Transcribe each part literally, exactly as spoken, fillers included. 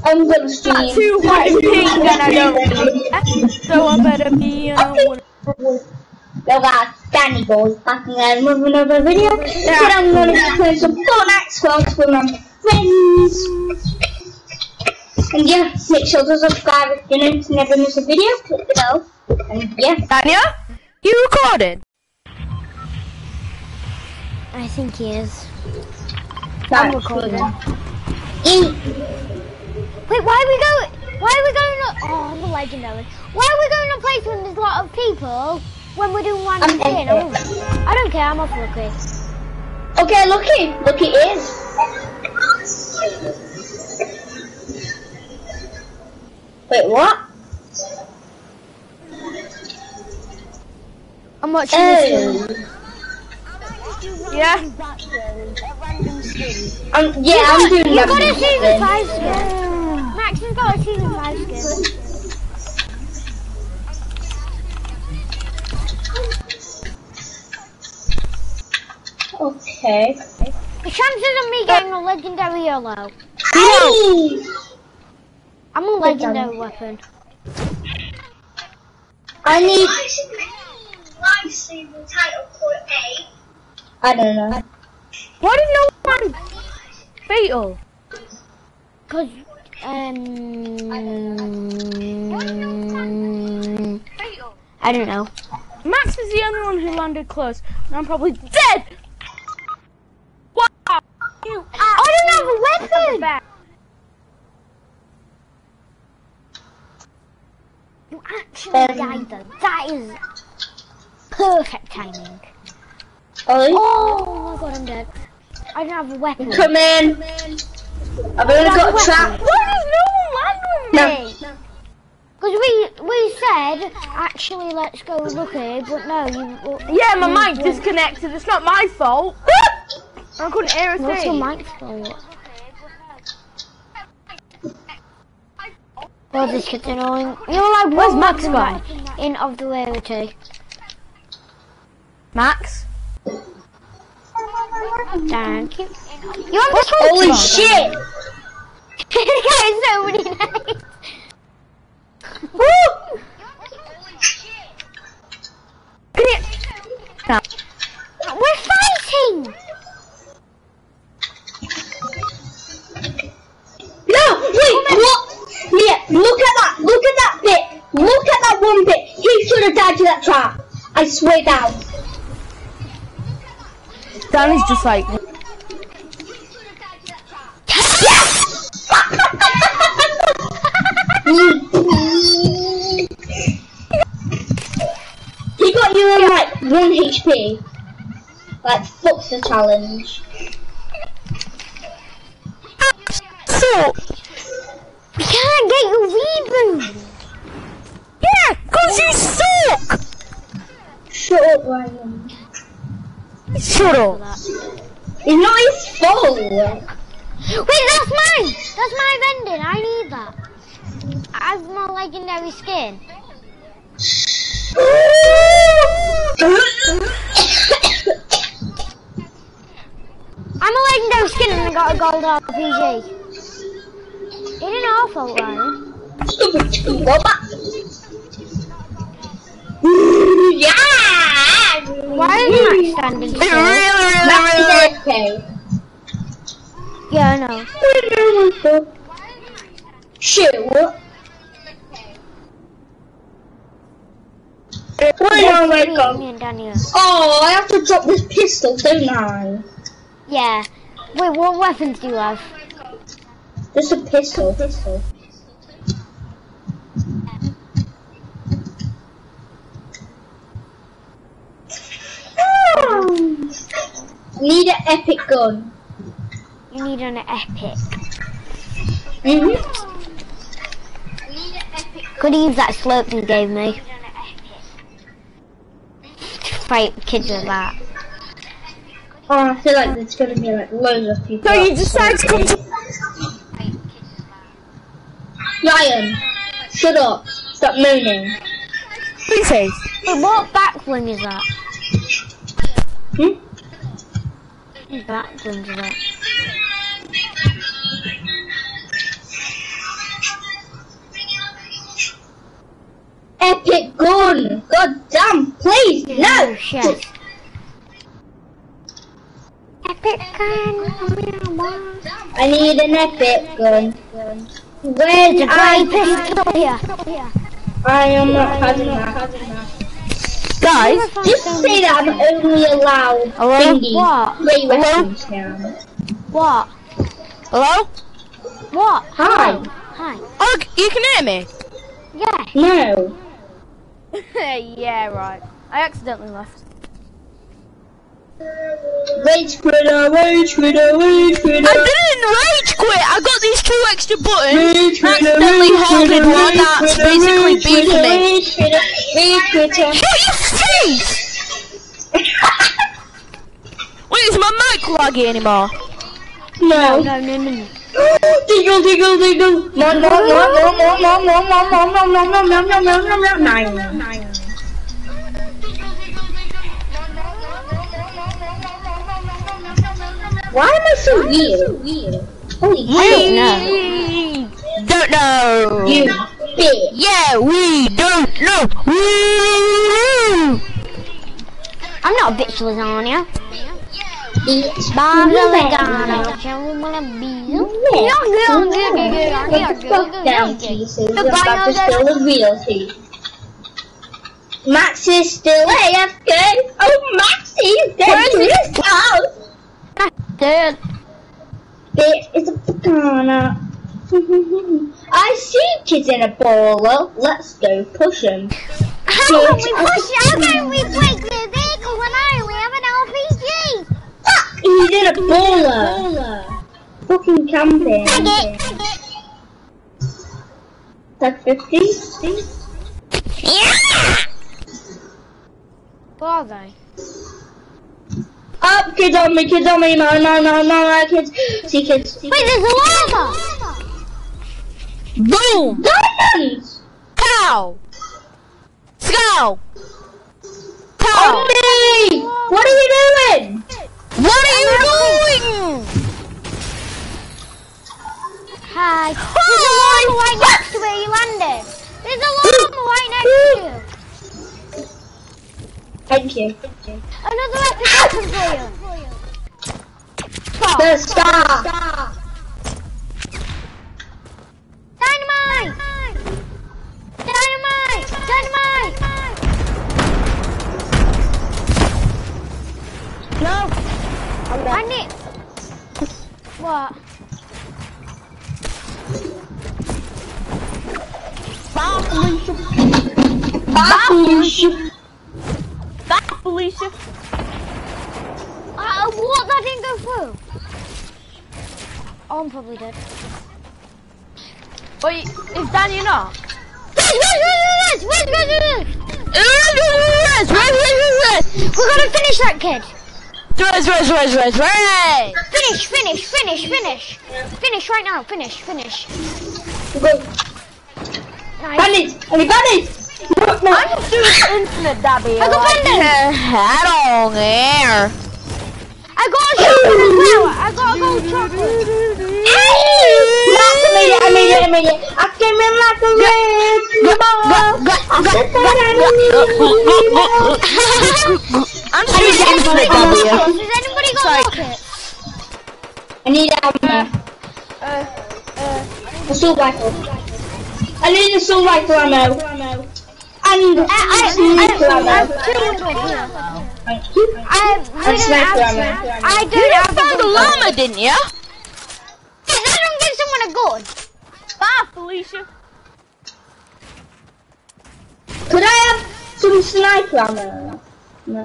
I'm gonna stream. Not too hot and pink, and I don't really. So I better be in a wood. Yo guys, Danny boys back again with another video. Today I'm gonna be playing some Fortnite squads with my friends. And yeah, make sure to subscribe if you know to never miss a video. Click the bell. And yeah. Daniel, you recorded? I think he is. I'm recording. Eat. Wait, why are we going? Why are we going? To, oh, I'm a legendary. Why are we going to a place when there's a lot of people when we're doing one and ten? I don't care. I'm off Lucky. Okay, Lucky. Lucky is. Wait, what? I'm watching Oh. this. Yeah. Um, yeah, I'm doing You that. got a season five skin. Max has got a season five skin. Okay. The chances of me getting a legendary are low. Hey! I'm a legendary weapon. I need. Live stream the title called A. I don't know. Why did no one fatal? Cause um, I don't know. Max is the only one who landed close, and I'm probably dead. Wow! You I don't have a weapon. You actually Um, died though. That is perfect timing. Ollie? Oh my god, I'm dead. I don't have a weapon. Come in. I've only got a trap. Why does no one land with me? Because we we said actually let's go Lucky, but no, you. Yeah, my you, mic disconnected. It's not my fault. I couldn't hear a What's your thing. mic fault? Oh, this kid's annoying. You're like Where's one Max weapon gone? back in of the rarity. Max? Thank you. You're on the phone. Holy shit! Getting so many names. Woo! Can you... No. We're fighting. No! Wait! What? Yeah, look at that! Look at that bit! Look at that one bit! He should have died to that trap! I swear down! Danny's just like... He got you on like one H P. Like, fuck the challenge. So... We can't get your reboot. Yeah, cause you suck! Shut up, Ryan. Shut up. It's not his fault. Wait, that's mine. That's my vending. I need that. I have my legendary skin. I'm a legendary skin and I got a gold R P G. It ain't our fault, Ryan. Stupid chicken, go back. Yeah! Why is Max standing still? Really, really, Max is really... okay. Yeah, I know. Shit, what? Wait, oh my Me god. and Daniel. Oh, I have to drop this pistol, don't I? Yeah. Wait, what weapons do you have? Just a pistol. Pistol. Need an epic gun. You need an epic. Mm-hmm. Could use that slope you gave me. Fight kids with that. Oh, I feel like there's gonna be like loads of people. So you decide to come to... Ryan, shut up. Stop moaning. Please. Wait, what back bling is that? Hmm? Back bling is that? God damn, please, no! Shit. Epic gun. I need an epic gun. When There's a I grey pistol here. I am not having that. Guys, Just say that I'm only allowed Hello? thingy. What? Three Hello? weapons now. What? hello? What? Hi. Hi. Oh, you can hear me? Yeah. No. Yeah, right. I accidentally left. Rage quitter, rage quitter, rage quitter. I didn't rage quit. I got these two extra buttons. Rage I quitter, accidentally rage halted quitter, one. rage That's quitter, basically rage beefing quitter, me. Rage quitter, rage quitter. Shut your face! Wait, is my mic laggy anymore? No. No, no, no, no. Diggle, diggle, diggle. No, no, no, no, no, no, no, no, no, no, no, no, no, no, no, no, no, nine. Why am I so weird? Holy shit. We don't know. You bitch. Yeah, we don't know. Woo! I'm not a bitch, lasagna. Bitch. Bob's a You lasagna. bet. You wanna be? Put the fuck down, Jesus. You're about to spill the real tea. Max is still A F K. Oh, Max is dead to his house. Dude. Bitch, it's a banana. I see kids in a bowler. Let's go push them. How can we push? How can we break the vehicle when I only have an L P G? Fuck! He's in a bowler. Fucking camping. That's fifty. Yeah. Who are they? Up, kids on me, kids on me, no, no, no, no, no, kids. See kids. See Wait, there's a lava. Boom! diamonds! Cow! Skull! On Cow! me! What are you doing? What are you doing? Hi. There's a lava right next to where you landed. There's a lava right next to you. Thank you. Another epic weapon for you. The star. Dynamite! Dynamite! Dynamite! No. I need... What? Bye, Felicia. Bye, Felicia. Bye, Felicia. Uh, what? That didn't go through. Oh, I'm probably dead. Wait, is Danny not? Where's, where's, where's, where's, where's, where's, Where's, We're gonna finish that kid. where's, where's, where's, where's, where's? Finish, finish, finish, finish. Finish right now, finish, finish. Go. Nice. Bandit! I mean, bandit! No, no. I'm just doing infinite dabby. I got like, bandit. I don't care. I got a shotgun as well. I got a gold shotgun. Max, I made it, I made it, I made it. I came in like a red ball. I said that I need I'm just doing infinite dabby. Has anybody got Sorry. rockets? I need ammo. Uh, uh, Assault rifle. I need assault rifle ammo. And I, I, sniper I, I have ammo. two hundred here. Thank you. I, And we don't sniper have, ammo. I you don't have found a a gun. llama, didn't you? I don't give someone a gun. Bye, Felicia. Could I have some sniper ammo? No.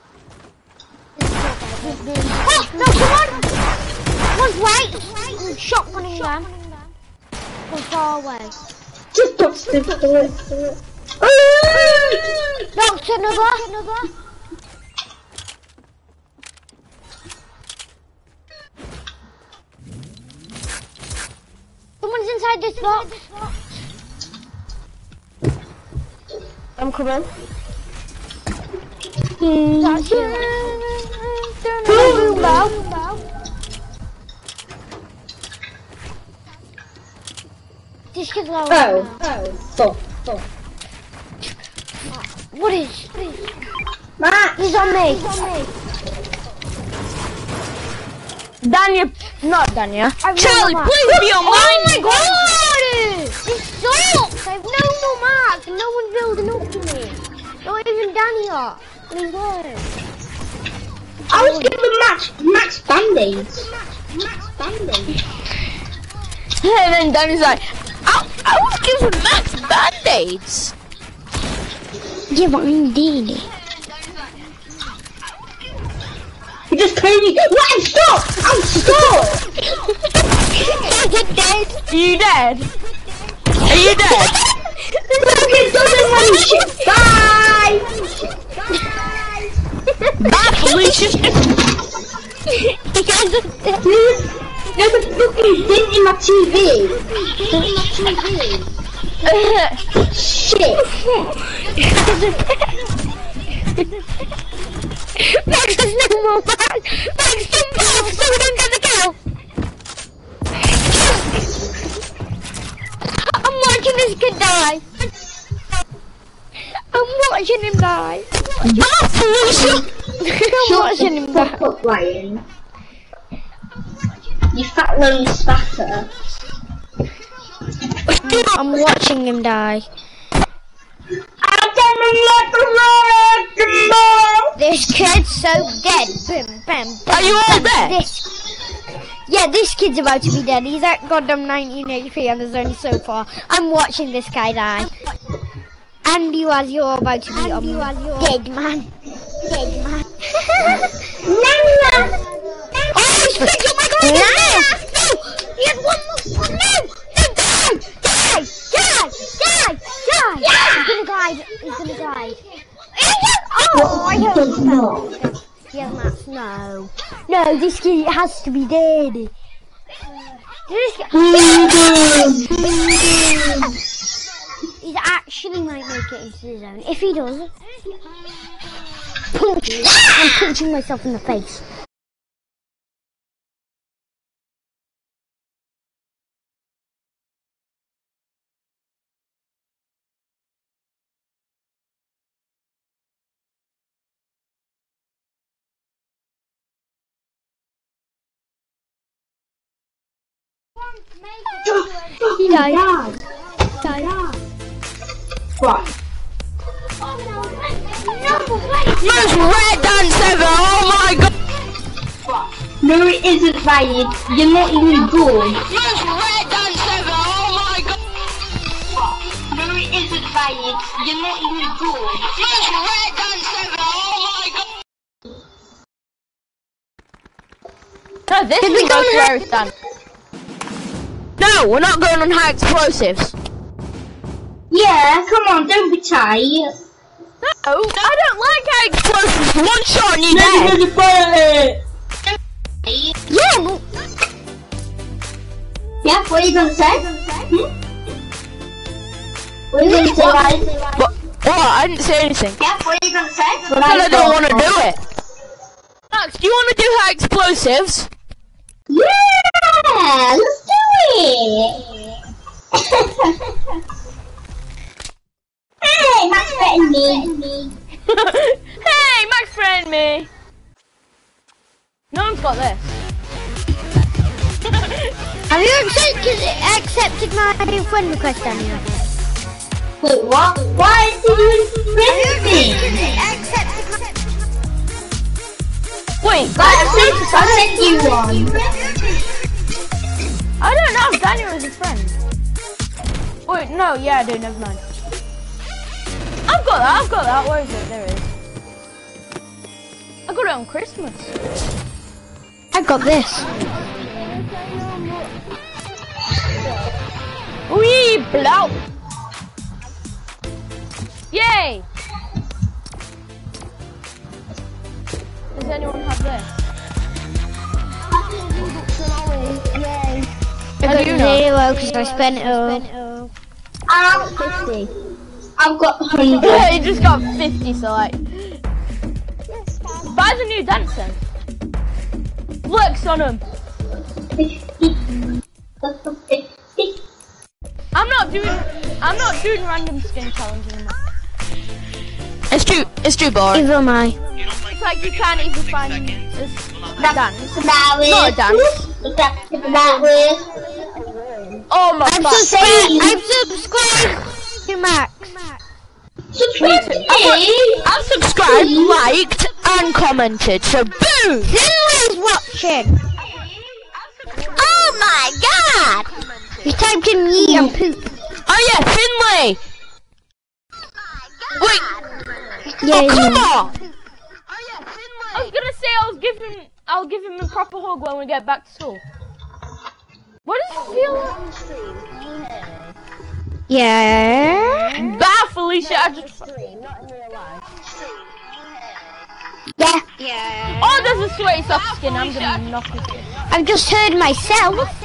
Oh, no, come on. One's right. I'm shotgunning them. From far away. Just touch the door. Knocked another. Someone's inside this box. I'm coming. That's you. Boom, boom, boom. This kid's low. Oh, oh, fuck, fuck. What is? What is? Max! He's on me. He's on me. Dania, not Dania. I've Charlie, no more please marks. be online. Oh my god! This sucks! I've no more marks and no one's building up to me. Not even Dania. Please go. I was given Max, Max Band-Aids. Max Band-Aids. And then Dania's like, I, I was given Max Band-Aids. Yeah, but I'm dead. You just came me. What? I'm stuck! I'm stuck! You're dead. Are you dead? Are you dead? It doesn't want to shit. Bye! Bye, Felicia. There's, there's a fucking dent in my T V. Dent in my T V. Shit. Max, there's no more Max. Max, jump off so we don't get the kill. I'm watching this kid die. I'm watching him die. Bye, Felicia. I'm watching him die. Fuck up, Ryan. You fat lone spatter. I'm watching him die. This kid's so dead. Bam, bam, bam, Are you all bam. dead? This, yeah, this kid's about to be dead. He's at goddamn nineteen eighty-three and there's only so far. I'm watching this guy die. And you as you're about to be um, dead man. Dead man. Nana! Oh, he's fixed up my god! No! He has one more! No! No, die! Die! Die! Die! Die! Yeah! He's gonna die. He's gonna die. Oh, I hope Don't know. Yes, Max, no. No, this kid has to be dead. This He actually might make it into the zone. If he does, punch. I'm punching myself in the face. He died. Died. What? Most red dance ever. Oh my god. No, it isn't, Ryan. You're not even good. Most red dance ever. Oh my god. No, it isn't, Ryan. You're not even good. Most red dance ever. Oh my god. No, this is the most rarest dance. No, we're not going on high explosives. Yeah, come on, don't be tight. No, I don't like high explosives. One shot and you're dead. Yeah, well, Yeah, what are you gonna say? Hmm? What are you gonna say, Ryan? What? What? I didn't say anything. Yeah, what are you gonna say? But I don't want to do it. Max, do you want to do high explosives? Yeah, let's do it. Hey, Max threatened me. Hey, Max friend me. No one's got this. have you accepted, accepted my friend request, Daniel? Wait, what? Why did you friend me? Accepted my... Wait, I sent, I sent you one. I don't know if Daniel is a friend. Wait, no, yeah I do, never mind. I've got that, I've got that, where is it? There it is. I got it on Christmas. I got this. Wee, blow! Yay! Does anyone have this? Yay. I How got do you know? zero because I spent it all. I'm fifty. I've got one hundred. Yeah, you just got fifty, so like... Buy the new dance then. Flex on him. I'm not doing... I'm not doing random skin challenge anymore. It's too, it's too boring. Neither am I. It's like you can't even find a dance. That way. Not a dance. That way. Oh my I'm god. subscribed. I'm subscribed to Max. Subscribe to me. I've subscribed, liked, and commented. So boom! Who is watching? Oh my god! You typed in me and poop. Oh yeah, Finley. Wait. Yeah, Oh come yeah. on! I was gonna say I'll give him, I'll give him a proper hug when we get back to school. What does it feel like? Yeah. Bye, Felicia. I just... Yeah. Yeah. Oh, there's a sweaty soft skin. I'm gonna knock it. I've just heard myself.